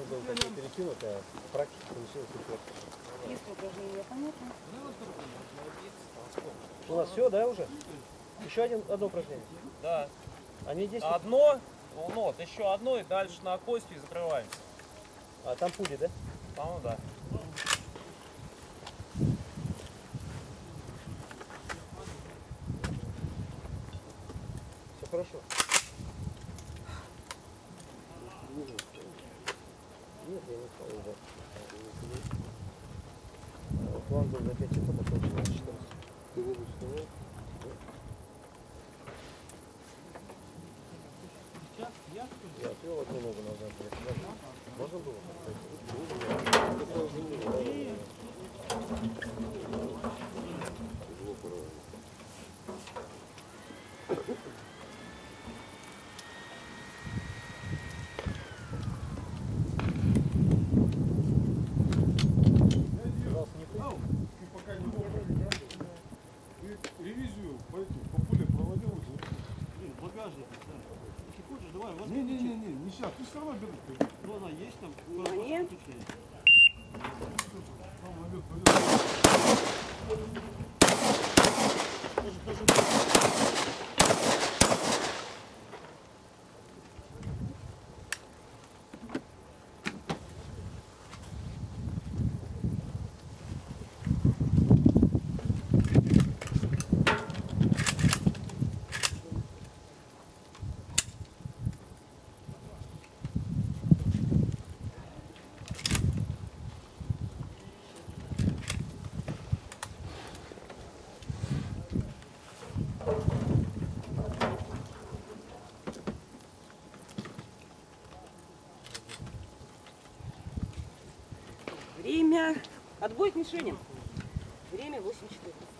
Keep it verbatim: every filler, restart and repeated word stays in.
был такой перекинут, а практика получилась неплохо. Есть упражнения, понятно? У нас все, да, уже? Еще один, одно упражнение? Да. Они десять? Одно, ну вот, еще одно и дальше на кости и закрываемся. А там пули, да? По-моему, да. Все хорошо. Нет, я не стал уже. План был за пять часов, а получилось четырнадцать. Ты не выступал? Я отвел одну ногу назад. Можно было? Ревизию по, по поле проводил уже. Багажник, да. Если хочешь, давай, возьми. Не-не-не, не сейчас, ты все равно бегать. Ну, она есть там. Внимание. Там ловит, пойдет. Тоже, тоже. Время. Отбой к мишени. Время восемь четырнадцать.